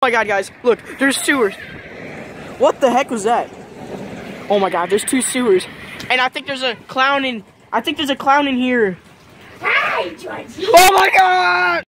my god, guys, look, there's sewers. What the heck was that? Oh my god, there's 2 sewers. And I think there's a clown in here. Hi, Georgie. Oh my god!